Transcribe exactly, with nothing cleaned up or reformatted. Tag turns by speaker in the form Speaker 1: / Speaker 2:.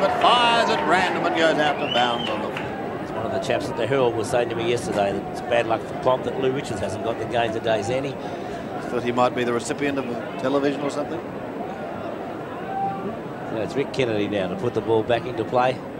Speaker 1: game. It fires at random and goes out of bounds on the floor.
Speaker 2: One of the chaps at the Herald was saying to me yesterday that it's bad luck for Klomp that Lou Richards hasn't got the game today's Annie.
Speaker 1: Thought he might be the recipient of a television or something.
Speaker 2: So it's Rick Kennedy now to put the ball back into play.